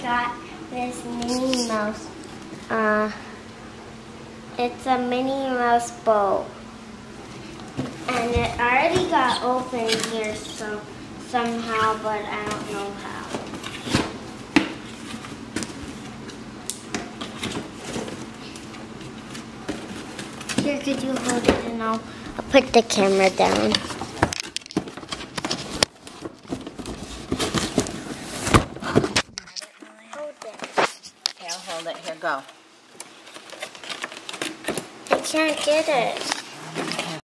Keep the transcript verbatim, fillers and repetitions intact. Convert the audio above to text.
got this Minnie Mouse. Uh, it's a Minnie Mouse bowl. And it already got open here so somehow, but I don't know how. Here, could you hold it and I'll, I'll put the camera down. Hold it. Okay, I'll hold it. Here, go. I can't get it.